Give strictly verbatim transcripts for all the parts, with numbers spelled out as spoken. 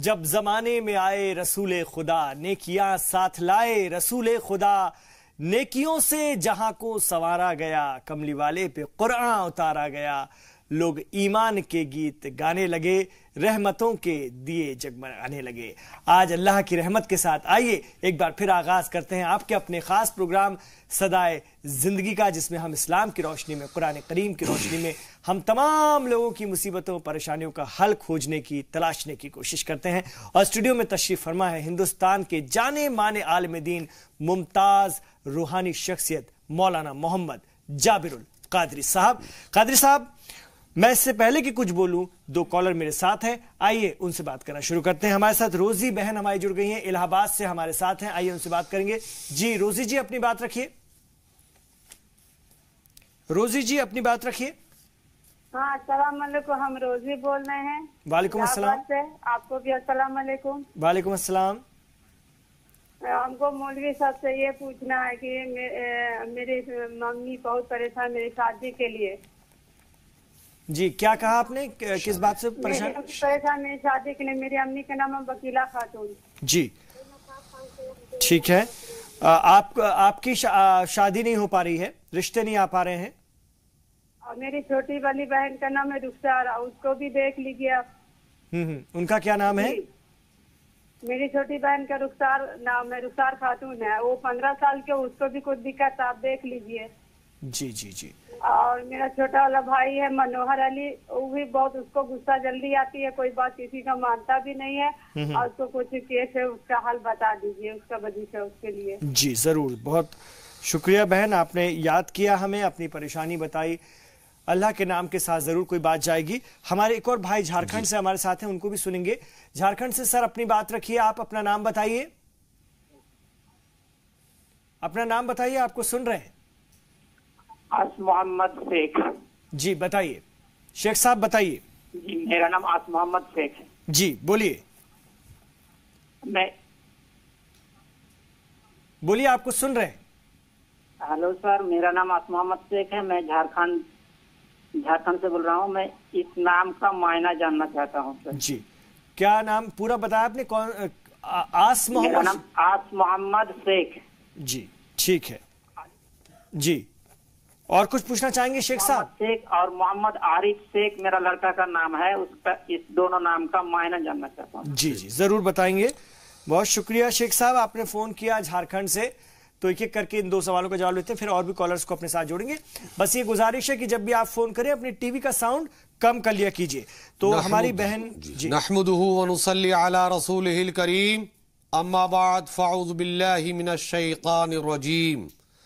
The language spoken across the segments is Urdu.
جب زمانے میں آئے رسول خدا، نیکیاں ساتھ لائے رسول خدا، نیکیوں سے جہاں کو سنوارا گیا، کملی والے پہ قرآن اتارا گیا، لوگ ایمان کے گیت گانے لگے، رحمتوں کے دیے جگمگانے لگے۔ آج اللہ کی رحمت کے ساتھ آئیے ایک بار پھر آغاز کرتے ہیں آپ کے اپنے خاص پروگرام صدائے زندگی کا، جس میں ہم اسلام کی روشنی میں، قرآن کریم کی روشنی میں ہم تمام لوگوں کی مصیبتوں پریشانیوں کا حل کھوجنے کی تلاشنے کی کوشش کرتے ہیں۔ اور اسٹوڈیو میں تشریف فرما ہے ہندوستان کے جانے مانے عالم دین، ممتاز روحانی شخصیت مولانا محمد جابر القادری صاحب۔ قادری صاحب، میں اس سے پہلے کہ کچھ بولوں، دو کالر میرے ساتھ ہیں، آئیے ان سے بات کرنا شروع کرتے ہیں۔ ہمارے ساتھ روزی بہن ہماری جڑ گئی ہیں، الہ آباد سے ہمارے ساتھ ہیں، آئیے ان سے بات کریں گے۔ جی روزی جی اپنی بات رکھیے، روزی جی اپنی بات رکھیے۔ ہاں السلام علیکم، ہم روزی بول رہے ہیں وعلیکم السلام۔ سے آپ کو بھی السلام علیکم۔ وعلیکم السلام۔ ہم کو مولوی صاحب سے یہ پوچھنا ہے کہ میری ممی بہت پریشان میری شادی کے لیے۔ جی کیا کہا آپ نے، کس بات سے پریشان؟ پریشان میری شادی کے لیے، میری امی کا نام ہے وکیلا خاتون۔ جی ٹھیک ہے، آپ آپ کی شادی نہیں ہو پا رہی ہے، رشتے نہیں آ پا رہے ہیں؟ اور میری چھوٹی والی بہن کا نام ہے رخسار، اس کو بھی دیکھ لیجیے آپ۔ ہوں ان کا کیا نام ہے؟ میری چھوٹی بہن کا رخسار نام ہے، رخسار خاتون ہے، وہ پندرہ سال کے، اس کو بھی کچھ دقت، آپ دیکھ لیجیے۔ جی جی جی۔ اور میرا چھوٹا والا بھائی ہے منوہر علی، وہ بھی بہت، اس کو غصہ جلدی آتی ہے، کوئی بات کسی کا مانتا بھی نہیں ہے، اور اس کو کچھ کیس ہے، اس کا حل بتا دیجیے، اس کا وظیفہ اس کے لیے۔ جی ضرور، بہت شکریہ بہن، آپ نے یاد کیا ہمیں، اپنی پریشانی بتائی، اللہ کے نام کے ساتھ ضرور کوئی بات جائے گی۔ ہمارے ایک اور بھائی جھارکھنڈ سے ہمارے ساتھ ہیں، ان کو بھی سنیں گے۔ جھارکھنڈ سے سر اپنی بات رکھیے، آپ اپنا نام بتائیے، اپنا نام بتائیے، آپ کو سن رہے ہیں۔ آس محمد شیخ۔ جی بتائیے شیخ صاحب، بتائیے۔ جی میرا نام آس محمد شیخ ہے۔ جی بولیے میں بولیے آپ کو سن رہے ہیں۔ ہلو سر، میرا نام آس محمد شیخ ہے، میں جھارکھنڈ جھارکھنڈ سے بول رہا ہوں۔ میں اس نام کا معنی جاننا چاہتا ہوں سر۔ جی کیا نام پورا بتایا آپ نے؟ کون؟ آس محمد؟ میرا نام آس محمد شیخ۔ جی ٹھیک ہے جی، اور کچھ پوچھنا چاہیں گے شیخ صاحب؟ محمد شیخ اور محمد عارف شیخ میرا لڑکا کا نام ہے، اس کا اس دونوں نام کا معنی جاننا چاہتا ہوں۔ جی جی ضرور بتائیں گے، بہت شکریہ شیخ صاحب، آپ نے فون کیا جھارکھنڈ سے، تو ایک ایک کر کے ان دو سوالوں کا جواب لیتے ہیں، پھر اور بھی کالرز کو اپنے ساتھ جوڑیں گے۔ بس یہ گزارش ہے کہ جب بھی آپ فون کریں اپنی ٹی وی کا ساؤنڈ کم کر لیا کیجئے۔ تو ہماری بہن جی نحمده ونصلي على رسوله الكريم، اما بعد فاعوذ باللہ من الشیطان الرجیم۔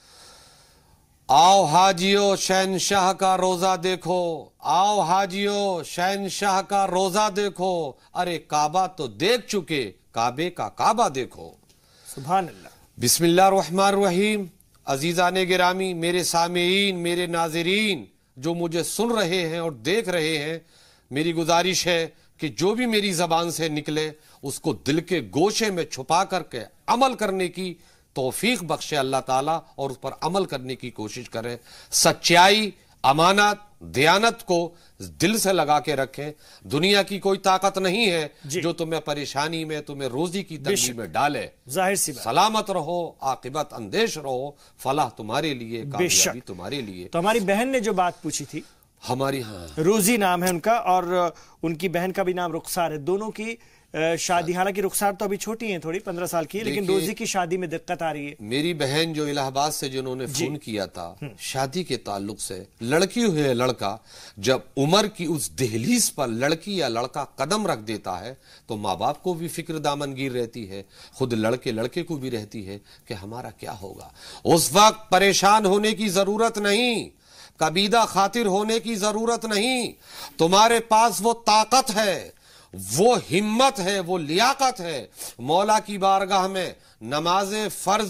آؤ حاجیو شہنشاہ کا روزہ دیکھو، آؤ حاجیو شہنشاہ کا روزہ دیکھو، ارے کعبہ تو دیکھ چکے، کعبے کا کعبہ دیکھو۔ سبحان اللہ۔ بسم اللہ الرحمن الرحیم۔ عزیزان گرامی، میرے سامعین، میرے ناظرین جو مجھے سن رہے ہیں اور دیکھ رہے ہیں، میری گزارش ہے کہ جو بھی میری زبان سے نکلے اس کو دل کے گوشے میں چھپا کر کے عمل کرنے کی توفیق بخشے اللہ تعالیٰ، اور اس پر عمل کرنے کی کوشش کریں۔ سچائی، امانت، دیانت کو دل سے لگا کے رکھیں۔ دنیا کی کوئی طاقت نہیں ہے جو تمہیں پریشانی میں، تمہیں روزی کی تنگی میں ڈالے۔ ظاہر سی بات، سلامت رہو، عاقبت اندیش رہو، فلاح تمہارے لیے، کامیابی تمہارے لیے۔ تو ہماری بہن نے جو بات پوچھی تھی، ہماری ہاں روزی نام ہے ان کا، اور ان کی بہن کا بھی نام رخسار ہے، دونوں کی شادی، حالانکہ رخسار تو ابھی چھوٹی ہیں تھوڑی، پندرہ سال کی ہے، لیکن روزی کی شادی میں دقت آ رہی ہے۔ میری بہن جو الہ آباد سے جنہوں نے فون کیا تھا شادی کے تعلق سے، لڑکی ہوئے لڑکا جب عمر کی اس دہلیز پر لڑکی یا لڑکا قدم رکھ دیتا ہے تو ماں باپ کو بھی فکر دامنگیر رہتی ہے، خود لڑکے لڑکے کو بھی رہتی ہے کہ ہمارا کیا ہوگا۔ اس وقت پریشان ہونے کی ضرورت نہیں، کبیدہ خاطر ہونے کی ضرورت نہیں، تمہارے پاس وہ طاقت ہے، وہ ہمت ہے، وہ لیاقت ہے۔ مولا کی بارگاہ میں نماز فرض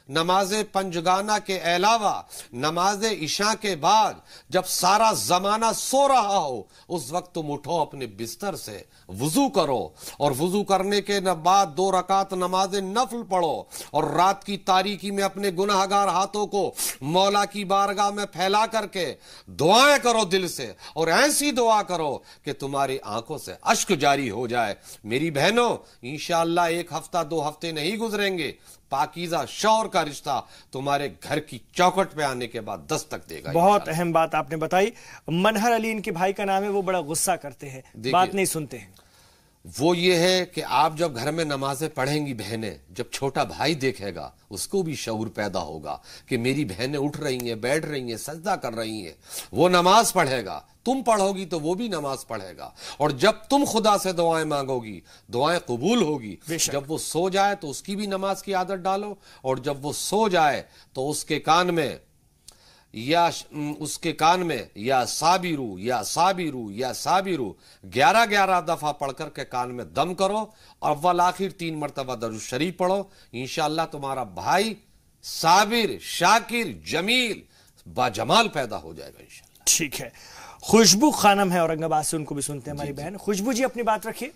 نماز پنجگانہ کے علاوہ نماز عشاء کے بعد جب سارا زمانہ سو رہا ہو اس وقت تم اٹھو اپنے بستر سے, وضو کرو اور وضو کرنے کے بعد دو رکعت نماز نفل پڑھو اور رات کی تاریکی میں اپنے گناہگار ہاتھوں کو مولا کی بارگاہ میں پھیلا کر کے دعائیں کرو دل سے, اور ایسی دعا کرو کہ تمہاری آنکھوں سے اشک جاری ہو جائے. میری بہنوں, انشاءاللہ ایک ہفتہ دو ہفتے نہیں گزریں گے, پاکیزہ شوہر کا رشتہ تمہارے گھر کی چوکھٹ پہ آنے کے بعد دستک دے گا. بہت اہم بات آپ نے بتائی. منہر علی ان کے بھائی کا نام ہے, وہ بڑا غصہ کرتے ہیں, بات نہیں سنتے ہیں. وہ یہ ہے کہ آپ جب گھر میں نمازیں پڑھیں گی بہنیں, جب چھوٹا بھائی دیکھے گا اس کو بھی شعور پیدا ہوگا کہ میری بہنیں اٹھ رہی ہیں, بیٹھ رہی ہیں, سجدہ کر رہی ہیں, وہ نماز پڑھے گا. تم پڑھو گی تو وہ بھی نماز پڑھے گا, اور جب تم خدا سے دعائیں مانگو گی دعائیں قبول ہوگی. جب وہ سو جائے تو اس کی بھی نماز کی عادت ڈالو, اور جب وہ سو جائے تو اس کے کان میں یا اس کے کان میں یا صابرو یا صابرو یا صابرو گیارہ گیارہ دفعہ پڑھ کر کے کان میں دم کرو, اور اول آخر تین مرتبہ درود شریف پڑھو. انشاءاللہ تمہارا بھائی صابر, شاکر, جمیل, باجمال پیدا ہو جائے گا انشاءاللہ. ٹھیک ہے. خوشبو خانم ہے اورنگ آباد سے, ان کو بھی سنتے ہیں ہماری بہن. خوشبو جی اپنی بات رکھیے.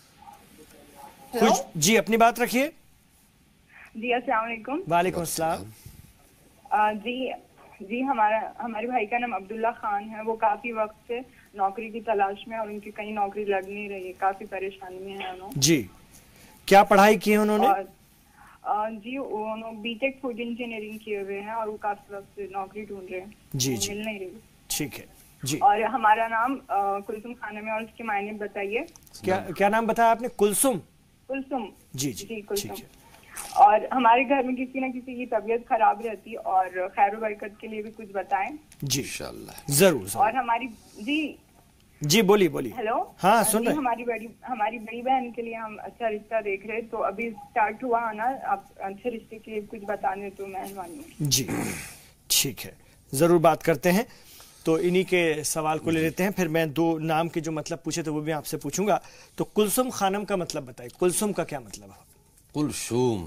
جی اپنی بات رکھیے. جی السلام علیکم. وعلیکم السلام. جی جی ہمارا ہمارے بھائی کا نام عبداللہ خان ہے. وہ کافی وقت سے نوکری کی تلاش میں, اور ان کی کہیں نوکری لگ نہیں رہی, کافی پریشانی میں ہے انہوں. جی کیا پڑھائی کی ہے انہوں نے؟ جی انہوں بی ٹیک فوڈ انجینئرنگ کیے ہوئے ہیں, اور وہ کافی وقت سے نوکری ڈھونڈ رہے ہیں, جی جی مل نہیں رہی. ٹھیک ہے جی. اور ہمارا نام کلثوم خانم ہے, اور اس کے معنی بتائیے. کیا کیا نام بتایا آپ نے؟ کلثوم. کلثوم جی جی کلثوم. اور ہمارے گھر میں کسی نہ کسی کی طبیعت خراب رہتی, اور خیر و برکت کے لیے بھی کچھ بتائیں. جی انشاءاللہ ضرور. اور ہماری جی جی بولیے بولیے. ہیلو. ہاں سن رہے. ہماری بڑی ہماری بڑی بہن کے لیے ہم اچھا رشتہ دیکھ رہے, تو ابھی اسٹارٹ ہوا ہے نا, آپ اچھے رشتے کے لیے کچھ بتانے تو مہربانی. جی ٹھیک ہے, ضرور بات کرتے ہیں. تو انہی کے سوال کو لے لیتے ہیں, پھر میں دو نام کے جو مطلب پوچھے تھے وہ بھی آپ سے پوچھوں گا. تو کلثوم خانم کا مطلب بتائیے, کلثوم کا کیا مطلب ہے؟ کلثوم,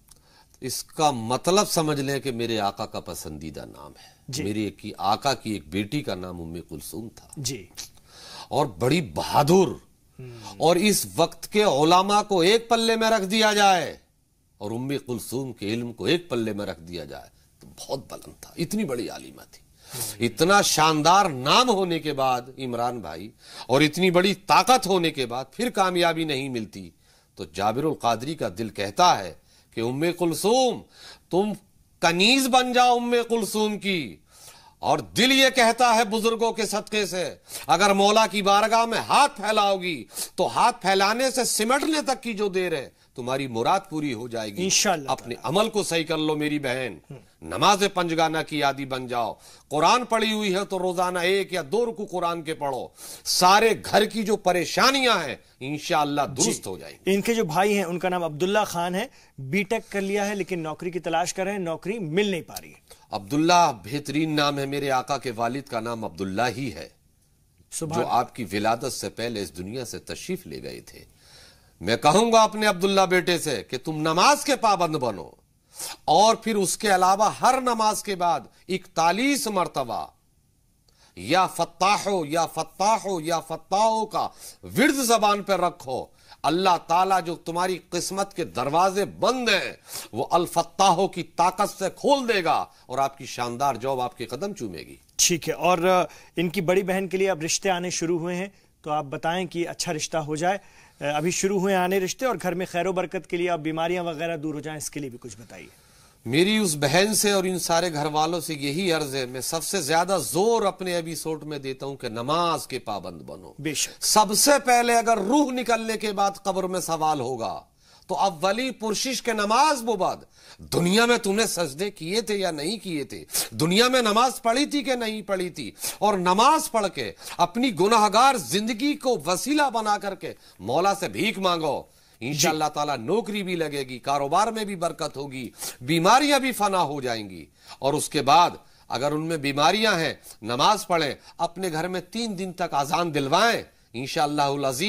اس کا مطلب سمجھ لیں کہ میرے آقا کا پسندیدہ نام ہے. جی. میرے کی آقا کی ایک بیٹی کا نام ام کلثوم تھا. جی. اور بڑی بہادر, اور اس وقت کے علماء کو ایک پلے میں رکھ دیا جائے اور ام کلثوم کے علم کو ایک پلے میں رکھ دیا جائے تو بہت بلند تھا. اتنی بڑی عالمہ تھی. اتنا شاندار نام ہونے کے بعد عمران بھائی, اور اتنی بڑی طاقت ہونے کے بعد پھر کامیابی نہیں ملتی. تو جابر القادری کا دل کہتا ہے کہ ام کلثوم تم کنیز بن جاؤ ام کلثوم کی, اور دل یہ کہتا ہے بزرگوں کے صدقے سے اگر مولا کی بارگاہ میں ہاتھ پھیلاؤ گی تو ہاتھ پھیلانے سے سمٹنے تک کی جو دیر ہے تمہاری مراد پوری ہو جائے گی انشاءاللہ. اپنے عمل کو صحیح کر لو میری بہن, نماز پنجگانہ کی عادی بن جاؤ. قرآن پڑھی ہوئی ہے تو روزانہ ایک یا دو رکوع قرآن کے پڑھو. سارے گھر کی جو پریشانیاں ہیں انشاءاللہ درست ہو جائیں گی. ان کے جو بھائی ہیں ان کا نام عبداللہ خان ہے, بی ٹیک کر لیا ہے لیکن نوکری کی تلاش کر رہے ہیں, نوکری مل نہیں پا رہی ہے. عبداللہ بہترین نام ہے. میرے آقا کے والد کا نام عبداللہ ہی ہے, جو آپ کی ولادت سے پہلے اس دنیا سے تشریف لے گئے تھے. میں کہوں گا اپنے عبداللہ بیٹے سے کہ تم نماز کے پابند بنو, اور پھر اس کے علاوہ ہر نماز کے بعد اکتالیس مرتبہ یا فتاحو یا فتاحو یا فتاحو کا ورد زبان پر رکھو. اللہ تعالیٰ جو تمہاری قسمت کے دروازے بند ہیں وہ الفتاحو کی طاقت سے کھول دے گا, اور آپ کی شاندار جاب آپ کے قدم چومے گی. ٹھیک ہے. اور ان کی بڑی بہن کے لیے اب رشتے آنے شروع ہوئے ہیں, تو آپ بتائیں کہ اچھا رشتہ ہو جائے. ابھی شروع ہوئے آنے رشتے, اور گھر میں خیر و برکت کے لیے اب بیماریاں وغیرہ دور ہو جائیں, اس کے لیے بھی کچھ بتائیے. میری اس بہن سے اور ان سارے گھر والوں سے یہی عرض ہے, میں سب سے زیادہ زور اپنے ایپیسوڈ میں دیتا ہوں کہ نماز کے پابند بنو. بے شک. سب سے پہلے اگر روح نکلنے کے بعد قبر میں سوال ہوگا تو اولی پرشش کے نماز مباد, دنیا میں تم نے سجدے کیے تھے یا نہیں کیے تھے, دنیا میں نماز پڑھی تھی کہ نہیں پڑھی تھی, اور نماز پڑھ کے اپنی گناہگار زندگی کو وسیلہ بنا کر کے مولا سے بھیک مانگو. انشاءاللہ تعالیٰ نوکری بھی لگے گی, کاروبار میں بھی برکت ہوگی, بیماریاں بھی فنا ہو جائیں گی. اور اس کے بعد اگر ان میں بیماریاں ہیں نماز پڑھیں, اپنے گھر میں تین دن تک اذان دلوائیں, انشاءاللہ العزیز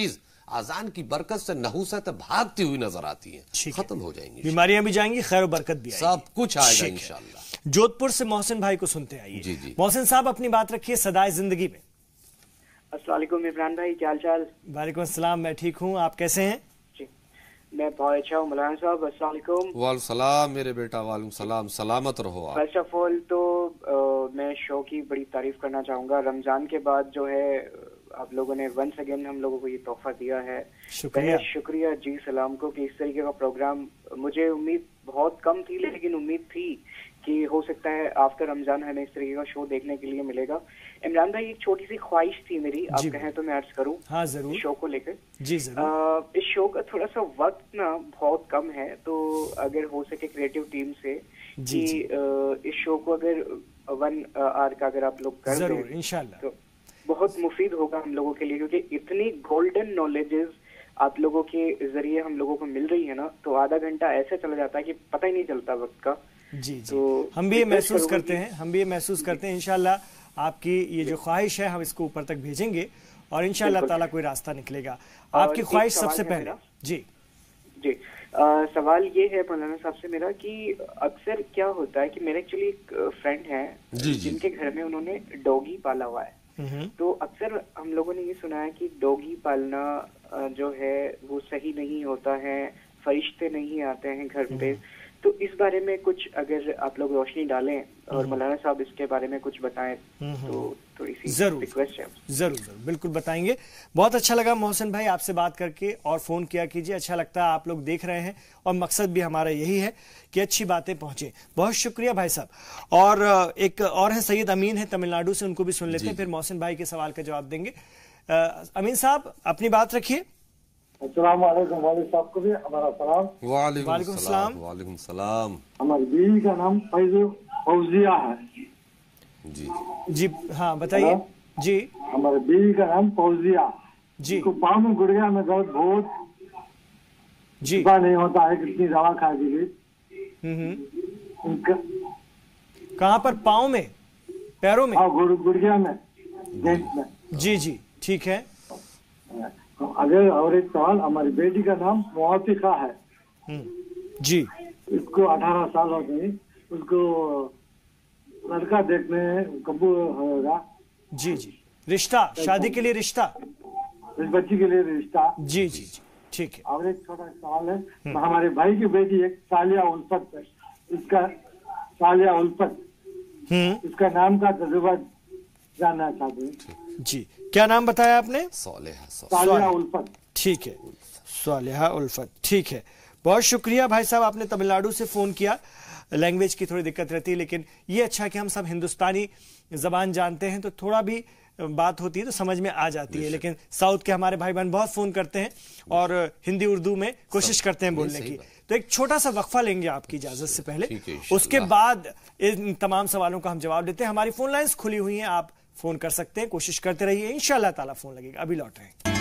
आजान की बरकत से नहुसत भागती हुई नजर आती हैं, खत्म हो जाएंगी, बीमारियां भी जाएंगी, खैर और बरकत भी आएगी, सब कुछ आएगा इंशाअल्लाह। जोधपुर से मोहसिन भाई को सुनते आइए। जी जी मोहसिन साहब अपनी बात रखिए सदाए जिंदगी में। अस्सलाम वालेकुम इमरान भाई, क्या हाल चाल? वालेकुम अस्सलाम, मैं ठीक हूँ, आप कैसे हैं? जी मैं बहुत अच्छा हूँ मौलाना साहब। अस्सलाम वालेकुम। वालेकुम सलाम मेरे बेटा, वालेकुम सलाम, सलामत रहो आप। फर्स्ट ऑफ ऑल तो आ, मैं शो की बड़ी तारीफ करना चाहूँगा। रमजान के बाद जो है आप लोगों ने वंस अगेन हम लोगों को ये तोहफा दिया है, शुक्रिया शुक्रिया जी सलाम को कि इस तरीके का प्रोग्राम, मुझे उम्मीद बहुत कम थी लेकिन उम्मीद थी कि हो सकता है आफ्टर रमजान हमें इस तरीके का शो देखने के लिए मिलेगा। इमरान भाई एक छोटी सी ख्वाहिश थी मेरी, आप कहें तो मैं अर्ज करूं। हाँ जरूर। शो को लेकर जी जरूर। इस शो का थोड़ा सा वक्त ना बहुत कम है, तो अगर हो सके क्रिएटिव टीम से जी, कि जी। आ, इस शो को अगर वन आवर का अगर आप लोग कर जरूर दें इंशाल्लाह तो बहुत मुफीद होगा हम लोगों के लिए, क्योंकि इतनी गोल्डन नॉलेजेस आप लोगों के जरिए हम लोगों को मिल रही है ना, तो आधा घंटा ऐसे चला जाता है कि पता ही नहीं चलता वक्त का। जी जी तो हम भी ये रिक्वेस्ट महसूस करूंगा करते कि- हैं, हम भी ये महसूस करते हैं। इंशाल्लाह आपकी ये जो ख्वाहिश है हम इसको ऊपर तक भेजेंगे और इंशाल्लाह बिल्कुल। ताला कोई रास्ता निकलेगा। और आपकी एक ख्वाहिश सवाल सबसे है पहले। मेरा। जी जी आ, सवाल ये है मौलाना साहब से मेरा कि अक्सर क्या होता है कि मेरे एक्चुअली एक फ्रेंड है जी, जी। जिनके घर में उन्होंने डॉगी पाला हुआ है। हम्म, तो अक्सर हम लोगों ने ये सुना है कि डॉगी पालना अ, जो है वो सही नहीं होता है, फरिश्ते नहीं आते हैं घर पे। तो इस बारे में कुछ अगर आप लोग रोशनी डालें और मौलाना साहब इसके बारे में कुछ बताएं तो थोड़ी सी जरूर। रिक्वेस्ट है। जरूर जरूर बिल्कुल बताएंगे। बहुत अच्छा लगा मोहसिन भाई आपसे बात करके, और फोन किया कीजिए, अच्छा लगता है आप लोग देख रहे हैं और मकसद भी हमारा यही है कि अच्छी बातें पहुंचे। बहुत शुक्रिया भाई साहब। और अ, एक और है सैयद अमीन है तमिलनाडु से, उनको भी सुन लेते हैं, फिर मोहसिन भाई के सवाल का जवाब देंगे। अ, अमीन साहब अपनी बात रखिए। अस्सलाम वालेकुम, वाले साहब को भी हमारा सलाम। वालेकुम वालेकुम सलाम। सलाम, वालेकुम सलाम। हमारी बीवी का नाम फैजु फौजिया है। जी जी हाँ बताइए। हेलो? जी हमारी बीवी का नाम फौजिया। जी उनको पाँव में गुड़िया में दर्द बहुत जी शिफा नहीं होता है, कितनी दवा खा दी गई हम्म हम्म। उनका। कहाँ पर? पाँव में, पैरों में? हाँ गुड़- गुड़िया में, जेंट्स में। जी जी ठीक है। अगर और एक सवाल, हमारी बेटी का नाम मुआतिका है। हम्म, जी उसको अठारह साल हो गई, उसको लड़का देखने कबूल होगा, जी जी। रिश्ता, शादी के लिए रिश्ता? इस बच्ची के लिए रिश्ता। जी जी जी ठीक है। और एक छोटा सवाल है, हमारे भाई की बेटी एक सालिया उल्फत है, इसका सालिया उल्फत, हम्म इसका नाम का तजुर्बा जानना चाहते हैं। जी क्या नाम बताया आपने? सालेहा सा- सालिया उल्फत। ठीक है, सालिहा उल्फत, ठीक है। बहुत शुक्रिया भाई साहब, आपने तमिलनाडु से फोन किया। लैंग्वेज की थोड़ी दिक्कत रहती है, लेकिन ये अच्छा कि हम सब हिंदुस्तानी जबान जानते हैं तो थोड़ा भी बात होती है तो समझ में आ जाती है। लेकिन साउथ के हमारे भाई बहन बहुत फोन करते हैं और हिंदी उर्दू में कोशिश करते हैं बोलने की। तो एक छोटा सा वक्फा लेंगे आपकी इजाजत से पहले, ठीक है, इंशाल्लाह। उसके बाद इन तमाम सवालों का हम जवाब देते हैं। हमारी फोन लाइंस खुली हुई हैं, आप फोन कर सकते हैं, कोशिश करते रहिए, इंशाल्लाह ताला फोन लगेगा। अभी लौट रहे हैं।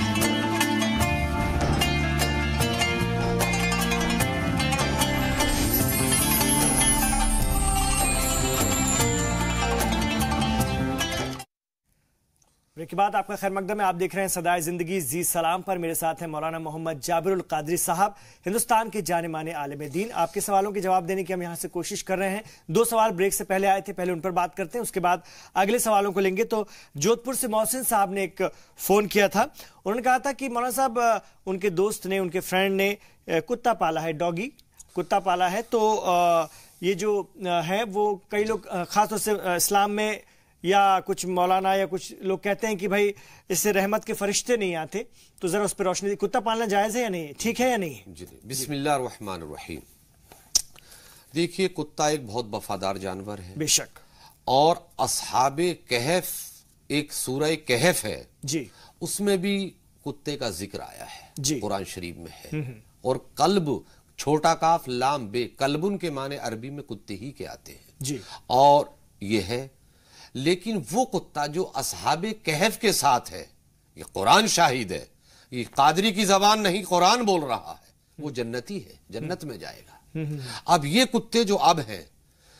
ब्रेक के बाद आपका खैर मकदम है। आप देख रहे हैं सदाए जिंदगी जी सलाम पर। मेरे साथ हैं मौलाना मोहम्मद जाबिरुल कादरी साहब, हिंदुस्तान के जाने माने आलिम दीन। आपके सवालों के जवाब देने की हम यहां से कोशिश कर रहे हैं। दो सवाल ब्रेक से पहले आए थे, पहले उन पर बात करते हैं, उसके बाद अगले सवालों को लेंगे। तो जोधपुर से मोहसिन साहब ने एक फोन किया था, उन्होंने कहा था कि मौलाना साहब उनके दोस्त ने, उनके फ्रेंड ने कुत्ता पाला है, डॉगी कुत्ता पाला है। तो ये जो है वो कई लोग खासतौर से इस्लाम में या कुछ मौलाना या कुछ लोग कहते हैं कि भाई इससे रहमत के फरिश्ते नहीं आते, तो जरा उस पर रोशनी दी। कुत्ता पालना जायज है या नहीं, ठीक है या नहीं? जी बिस्मिल्लाहिर्रहमानिर्रहीम। देखिए, कुत्ता एक बहुत वफादार जानवर है बेशक, और अस्हाबे कहफ एक सूरह कहफ है जी, उसमें भी कुत्ते का जिक्र आया है, जी, कुरान शरीफ में है। और कल्ब, छोटा काफ लाम बे, कल्बुन के माने अरबी में कुत्ते ही के आते हैं जी। और ये है, लेकिन वो कुत्ता जो अस्हाबे कहफ के साथ है, ये कुरान शाहिद है, ये कादरी की जबान नहीं, कुरान बोल रहा है, वो जन्नती है, जन्नत में जाएगा। अब ये कुत्ते जो अब हैं,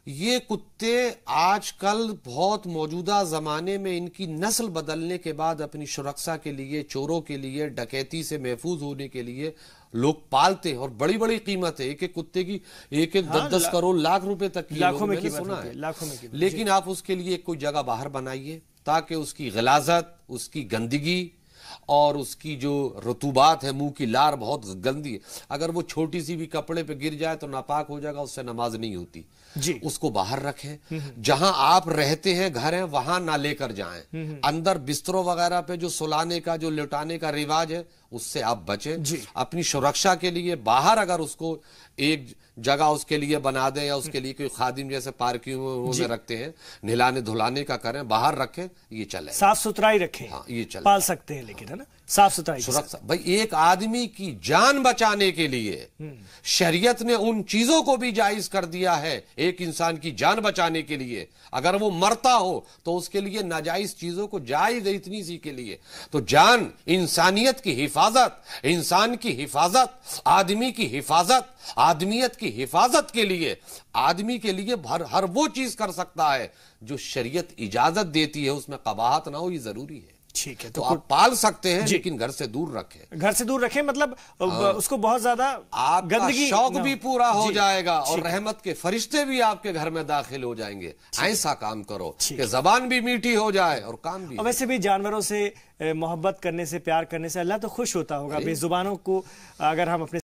یہ کتے آج کل بہت موجودہ زمانے میں ان کی نسل بدلنے کے بعد اپنی سرکشا کے لیے، چوروں کے لیے، ڈکیتی سے محفوظ ہونے کے لیے لوگ پالتے ہیں، اور بڑی بڑی قیمت ہے ایک ایک کتے کی، ایک ایک دس دس کروڑ لاکھ روپے تک کی لاکھوں میں میں نے قیمت سنا ہوتی ہے، ہے. لاکھوں میں قیمت. لیکن آپ اس کے لیے کوئی جگہ باہر بنائیے تاکہ اس کی غلاظت، اس کی گندگی اور اس کی جو رطوبات ہے، منہ کی لار بہت گندی ہے، اگر وہ چھوٹی سی بھی کپڑے پہ گر جائے تو ناپاک ہو جائے گا، اس سے نماز نہیں ہوتی. جی اس کو باہر رکھیں. جہاں آپ رہتے ہیں گھر ہیں وہاں نہ لے کر جائیں. اندر بستروں وغیرہ پہ جو سلانے کا، جو لٹانے کا رواج ہے اس سے آپ بچیں. اپنی سرکشا کے لیے باہر اگر اس کو ایک جگہ اس کے لیے بنا دیں، یا اس کے لیے کوئی خادم جیسے پارکنگوں میں رکھتے ہیں، نہلانے دھلانے کا کریں، باہر رکھیں، یہ چلے. صاف ستھرائی رکھیں. ہاں یہ چلے. پال سکتے ہیں لیکن ہے نا صاف ستھرائی. سرکشا بھائی ایک آدمی کی جان بچانے کے لیے شریعت نے ان چیزوں کو بھی جائز کر دیا ہے. ایک انسان کی جان بچانے کے لیے اگر وہ مرتا ہو تو اس کے لیے ناجائز چیزوں کو جائز ہے اتنی سی کے لیے. تو جان، انسانیت کی حفاظت، انسان کی حفاظت، آدمی کی حفاظت، آدمیت کی حفاظت کے لیے آدمی کے لیے ہر ہر وہ چیز کر سکتا ہے جو شریعت اجازت دیتی ہے، اس میں قباحت نہ ہو، یہ ضروری ہے. ٹھیک ہے. تو آپ پال سکتے ہیں لیکن گھر سے دور رکھیں. گھر سے دور رکھیں مطلب اس کو بہت زیادہ آپ کا گندگی شوق بھی پورا ہو جائے گا اور رحمت کے فرشتے بھی آپ کے گھر میں داخل ہو جائیں گے. ایسا کام کرو کہ زبان بھی میٹھی ہو جائے اور کام بھی. ویسے بھی جانوروں سے محبت کرنے سے، پیار کرنے سے اللہ تو خوش ہوتا ہوگا. بے زبانوں کو اگر ہم اپنے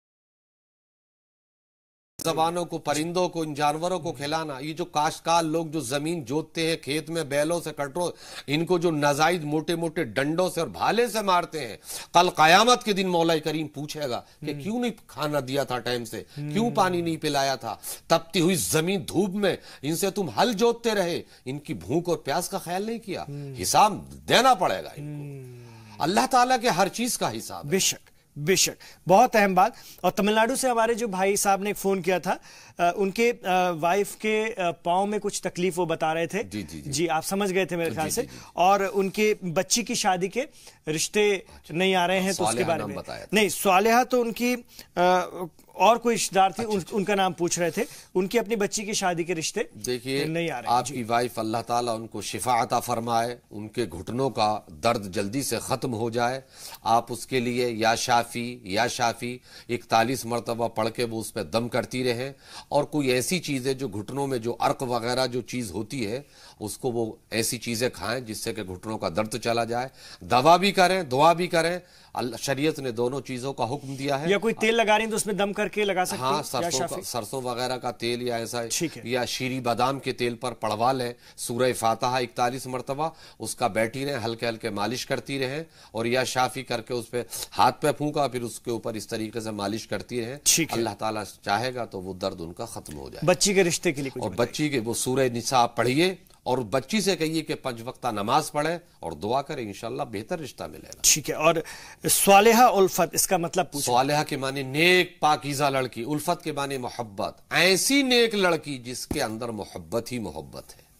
زبانوں کو، پرندوں کو، ان جانوروں کو کھلانا، یہ جو کاشتکار لوگ جو زمین جوتتے ہیں کھیت میں بیلوں سے کٹرو، ان کو جو نزائد موٹے موٹے ڈنڈوں سے اور بھالے سے مارتے ہیں، کل قیامت کے دن مولا کریم پوچھے گا کہ کیوں نہیں کھانا دیا تھا ٹائم سے، کیوں پانی نہیں پلایا تھا، تپتی ہوئی زمین دھوپ میں ان سے تم ہل جوتتے رہے، ان کی بھوک اور پیاس کا خیال نہیں کیا. حساب دینا پڑے گا ان کو. اللہ تعالیٰ کے ہر چیز کا حساب. بے شک بے شک. بہت اہم بات. اور تمل ناڈو سے ہمارے جو بھائی صاحب نے فون کیا تھا، ان کے وائف کے پاؤں میں کچھ تکلیف وہ بتا رہے تھے. جی جی جی آپ سمجھ گئے تھے میرے خیال سے. اور ان کے بچی کی شادی کے رشتے نہیں آ رہے ہیں تو اس کے بارے میں نہیں. صالحہ تو ان کی اور کوئی رشتہ دار تھی، ان کا نام پوچھ رہے تھے. ان کی اپنی بچی کی شادی کے رشتے دیکھیے نہیں آ رہے. آپ کی وائف اللہ تعالیٰ ان کو شفا عطا فرمائے، ان کے گھٹنوں کا درد جلدی سے ختم ہو جائے. آپ اس کے لیے یا شافی یا شافی اکتالیس مرتبہ پڑھ کے وہ اس پہ دم کرتی رہیں. اور کوئی ایسی چیزیں جو گھٹنوں میں جو عرق وغیرہ جو چیز ہوتی ہے اس کو وہ ایسی چیزیں کھائیں جس سے کہ گھٹنوں کا درد چلا جائے. دوا بھی کریں، دعا بھی کریں. شریعت نے دونوں چیزوں کا حکم دیا ہے. یا کوئی تیل لگا رہی ہیں تو اس میں دم کر کے لگا سکتے ہیں. ہاں سرسوں سرسوں وغیرہ کا تیل یا ایسا، یا شیری بادام کے تیل پر پڑوا لیں. سورہ فاتحہ اکتالیس مرتبہ اس کا بیٹھی رہیں، ہلکے ہلکے مالش کرتی رہیں. اور یا شافی کر کے اس پہ ہاتھ پہ پھونکا، پھر اس کے اوپر اس طریقے سے مالش کرتی رہیں. اللہ تعالیٰ چاہے گا تو وہ درد ان کا ختم ہو جائے. بچی کے رشتے کے لیے اور بچی کے وہ سورہ نساء پڑھیے اور بچی سے کہیے کہ پنج وقتہ نماز پڑھے اور دعا کرے، انشاءاللہ بہتر رشتہ ملے گا. ٹھیک ہے. اور صالحہ الفت اس کا مطلب پوچھیں. صالحہ کے معنی نیک پاکیزہ لڑکی، الفت کے معنی محبت. ایسی نیک لڑکی جس کے اندر محبت ہی محبت ہے.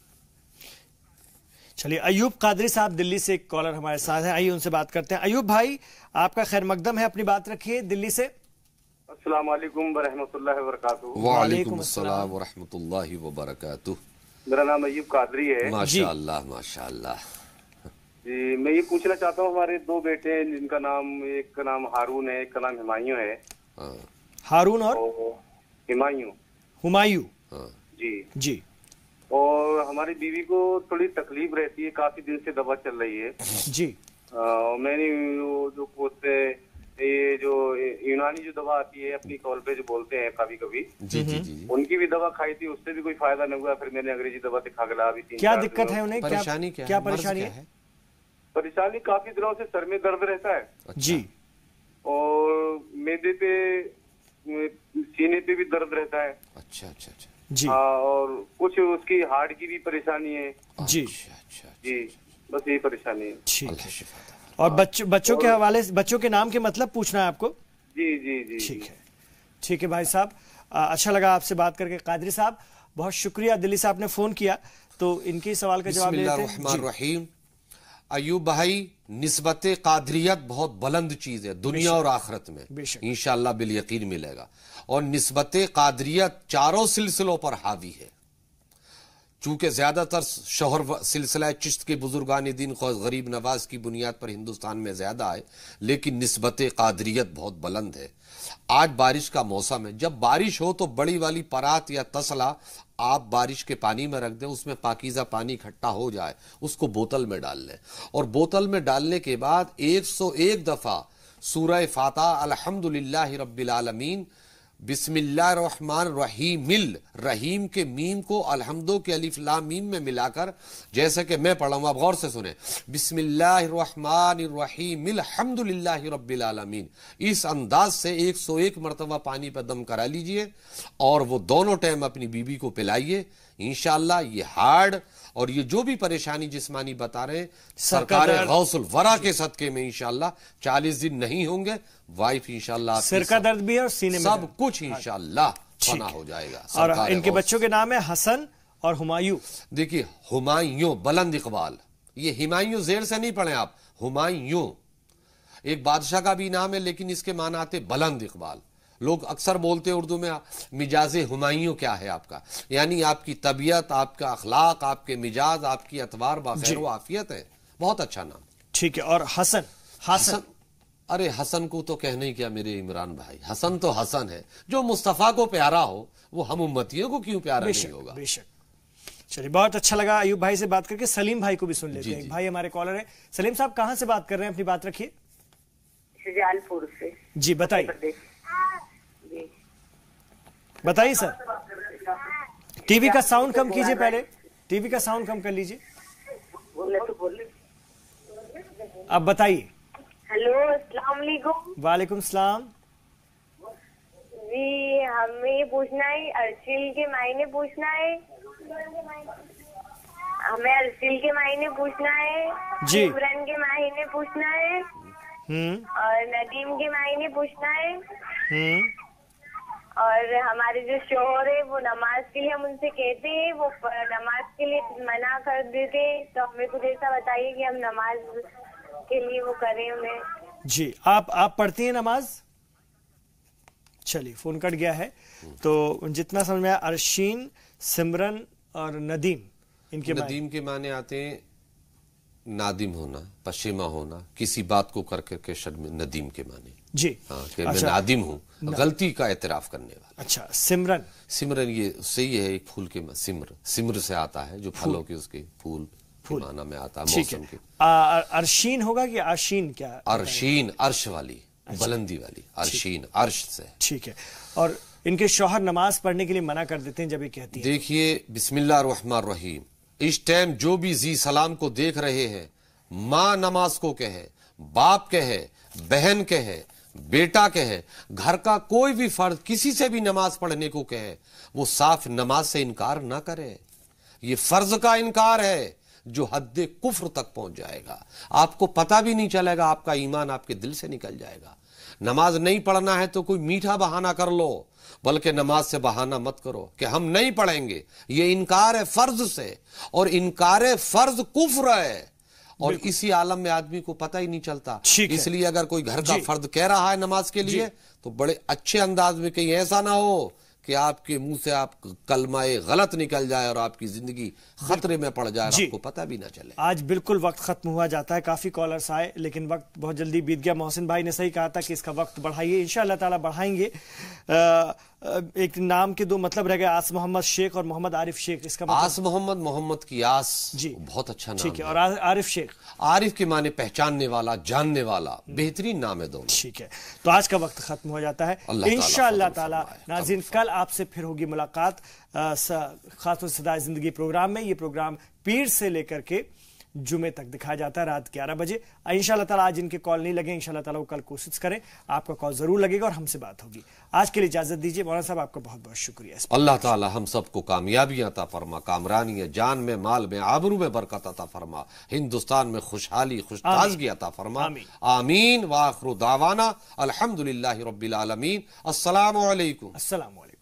چلیے ایوب قادری صاحب دلی سے ایک کالر ہمارے ساتھ ہیں، آئیے ان سے بات کرتے ہیں. ایوب بھائی آپ کا خیر مقدم ہے، اپنی بات رکھیے دلی سے. السلام علیکم ورحمۃ اللہ وبرکاتہ. وعلیکم السلام ورحمۃ اللہ وبرکاتہ. میرا نام ایوب قادری ہے. ماشاء اللہ ماشاء اللہ. جی میں یہ پوچھنا چاہتا ہوں، ہمارے دو بیٹے ہیں جن کا نام، ایک کا نام ہارون ہے، ایک کا نام ہمایوں ہے. ہارون اور ہمایوں. ہمایوں. جی جی. اور ہماری بیوی کو تھوڑی تکلیف رہتی ہے، کافی دن سے دوا چل رہی ہے. جی. میں نے جو پوچھتے یہ جو یونانی جو دوا آتی ہے اپنی کال پہ جو بولتے ہیں کبھی کبھی، جی جی جی ان کی بھی دوا کھائی تھی، اس سے بھی کوئی فائدہ نہیں ہوا. پھر میں نے انگریزی دوا دکھا کے لا بھی تھی. کیا دقت ہے انہیں؟ پریشانی کیا کیا پریشانی ہے؟ پریشانی کافی دنوں سے سر میں درد رہتا ہے. جی. اور میدے پہ، سینے پہ بھی درد رہتا ہے. اچھا اچھا اچھا. جی. اور کچھ اس کی ہارٹ کی بھی پریشانی ہے. جی جی بس یہی پریشانی ہے. ٹھیک ہے. اور بچوں کے حوالے سے، بچوں کے نام کے مطلب پوچھنا ہے آپ کو؟ جی جی جی. ٹھیک ہے ٹھیک ہے بھائی صاحب، اچھا لگا آپ سے بات کر کے. قادری صاحب بہت شکریہ، دلی سے آپ نے فون کیا تو ان کے سوال کا جواب بسم اللہ الرحمن الرحیم. ایوب بھائی، نسبت قادریت بہت بلند چیز ہے دنیا اور آخرت میں، انشاءاللہ بالیقین ملے گا. اور نسبت قادریت چاروں سلسلوں پر حاوی ہے. چونکہ زیادہ تر شوہر سلسلہ چشت کے بزرگان دین غریب نواز کی بنیاد پر ہندوستان میں زیادہ آئے، لیکن نسبت قادریت بہت بلند ہے۔ آج بارش کا موسم ہے، جب بارش ہو تو بڑی والی پرات یا تسلا آپ بارش کے پانی میں رکھ دیں، اس میں پاکیزہ پانی اکٹھا ہو جائے، اس کو بوتل میں ڈال لیں، اور بوتل میں ڈالنے کے بعد ایک سو ایک دفعہ سورہ فاتحہ الحمدللہ رب العالمین بسم اللہ الرحمن الرحیم مل رحیم کے میم کو الحمدو کے الف لام میم میں ملا کر، جیسے کہ میں پڑھا ہوں آپ غور سے سنیں، بسم اللہ الرحمن الرحیم مل الحمدللہ رب العالمین، اس انداز سے ایک سو ایک مرتبہ پانی پہ دم کرا لیجئے اور وہ دونوں ٹائم اپنی بیوی کو پلائیے۔ انشاءاللہ یہ ہارڈ اور یہ جو بھی پریشانی جسمانی بتا رہے ہیں سرکار غوث الورا کے صدقے میں انشاءاللہ چالیس دن نہیں ہوں گے، وائف انشاءاللہ سر کا درد بھی ہے اور سینے میں سب کچھ انشاءاللہ فنا ہو جائے گا۔ اور ان کے بچوں کے نام ہے حسن اور ہمایوں۔ دیکھیے ہمایوں بلند اقبال، یہ ہمایوں زیر سے نہیں پڑھیں آپ، ہمایوں ایک بادشاہ کا بھی نام ہے، لیکن اس کے معنی آتے بلند اقبال۔ لوگ اکثر بولتے اردو میں مجاز ہمایوں کیا ہے آپ کا، یعنی آپ کی طبیعت، آپ کا اخلاق، آپ کے مجاز، آپ کی اتوار بخیر و عافیت ہے۔ بہت اچھا نام۔ ٹھیک ہے، اور حسن حسن ارے حسن کو تو کہنے ہی کیا میرے عمران بھائی، حسن تو حسن ہے، جو مصطفیٰ کو پیارا ہو وہ ہم امتیوں کو کیوں پیارا نہیں ہوگا۔ بے شک۔ چلیے بہت اچھا لگا ایوب بھائی سے بات کر کے۔ سلیم بھائی کو بھی سن لیتے ہیں، بھائی ہمارے کالر ہیں۔ سلیم صاحب کہاں سے بات کر رہے ہیں؟ اپنی بات رکھیے۔ شجال پور سے۔ جی بتائیے بتائیے سر۔ ٹی وی کا ساؤنڈ کم کیجئے، پہلے ٹی وی کا ساؤنڈ کم کر لیجئے۔ اب بتائیے۔ ہیلو السلام علیکم۔ وعلیکم السلام۔ جی ہمیں یہ پوچھنا ہے، ارشیل کے معنی پوچھنا ہے، ہمیں ارشیل کے معنی پوچھنا ہے، جی عمران کے معنی پوچھنا ہے، اور ندیم کے معنی پوچھنا ہے، اور ہمارے جو شوہر ہے وہ نماز کے لیے ہم ان سے کہتے ہیں، وہ نماز کے لیے منع کر دیتے، تو ہمیں کچھ ایسا بتائیے کہ ہم نماز کے لیے وہ کریں انہیں۔ جی آپ آپ پڑھتی ہیں نماز؟ چلیے فون کٹ گیا ہے، تو جتنا سمجھ میں ارشین، سمرن اور ندیم، ان کے ندیم کے معنی آتے ہیں نادم ہونا، پشیمہ ہونا، کسی بات کو کر کر کے شرم، ندیم کے معنی جی ہاں کہ میں نادم ہوں، غلطی کا اعتراف کرنے والا۔ اچھا سمرن سمرن یہ صحیح ہے، ایک پھول کے سمر سمر سے آتا ہے، جو پھلوں کے اس کے پھول معنی میں آتا ہے، موسم کے۔ ارشین ہوگا کہ ارشین؟ کیا ارشین عرش والی، بلندی والی، ارشین عرش سے۔ ٹھیک ہے، اور ان کے شوہر نماز پڑھنے کے لیے منع کر دیتے ہیں جب یہ کہتی ہیں؟ دیکھیے بسم اللہ الرحمن الرحیم، اس ٹائم جو بھی ذی سلام کو دیکھ رہے ہیں، ماں نماز کو کہے، باپ کہے، بہن کہے، بیٹا کہے، گھر کا کوئی بھی فرد کسی سے بھی نماز پڑھنے کو کہے، وہ صاف نماز سے انکار نہ کرے۔ یہ فرض کا انکار ہے جو حد کفر تک پہنچ جائے گا، آپ کو پتہ بھی نہیں چلے گا، آپ کا ایمان آپ کے دل سے نکل جائے گا۔ نماز نہیں پڑھنا ہے تو کوئی میٹھا بہانہ کر لو، بلکہ نماز سے بہانہ مت کرو کہ ہم نہیں پڑھیں گے۔ یہ انکار ہے فرض سے، اور انکار فرض کفر ہے، اور اسی عالم میں آدمی کو پتہ ہی نہیں چلتا۔ اس لیے اگر کوئی گھر کا فرد کہہ رہا ہے نماز کے لیے تو بڑے اچھے انداز میں، کہیں ایسا نہ ہو کہ آپ کے منہ سے آپ کلمہ غلط نکل جائے اور آپ کی زندگی خطرے میں پڑ جائے اور آپ کو پتہ بھی نہ چلے۔ آج بالکل وقت ختم ہوا جاتا ہے، کافی کالرز آئے لیکن وقت بہت جلدی بیت گیا۔ محسن بھائی نے صحیح کہا تھا کہ اس کا وقت بڑھائیے، انشاءاللہ تعالیٰ بڑھائیں گے۔ ایک نام کے دو مطلب رہ گئے، آس محمد شیخ اور محمد عارف شیخ، اس کا مطلب؟ آس محمد، محمد کی آس، جی بہت اچھا نام ٹھیک ہے، اور عارف شیخ؟ عارف کے معنی پہچاننے والا، جاننے والا، بہترین نام ہے دونوں۔ ٹھیک ہے، تو آج کا وقت ختم ہو جاتا ہے، انشاءاللہ تعالیٰ ناظرین کل آپ سے پھر ہوگی ملاقات خاص طور سے صدائے زندگی پروگرام میں۔ یہ پروگرام پیر سے لے کر کے جمعے تک دکھایا جاتا ہے رات گیارہ بجے۔ انشاءاللہ تعالیٰ آج ان کے کال نہیں لگے، انشاءاللہ تعالیٰ وہ کل کوشش کریں، آپ کا کال ضرور لگے گا اور ہم سے بات ہوگی۔ آج کے لیے اجازت دیجیے، مولانا صاحب آپ کا بہت بہت شکریہ۔ اللہ تعالیٰ ہم سب کو کامیابی عطا فرما، کامرانی جان میں، مال میں، آبرو میں برکت عطا فرما، ہندوستان میں خوشحالی، خوش تازگی عطا فرما، آمین۔ وآخر دعوانا الحمدللہ رب العالمین۔ السلام علیکم۔ السلام علیکم۔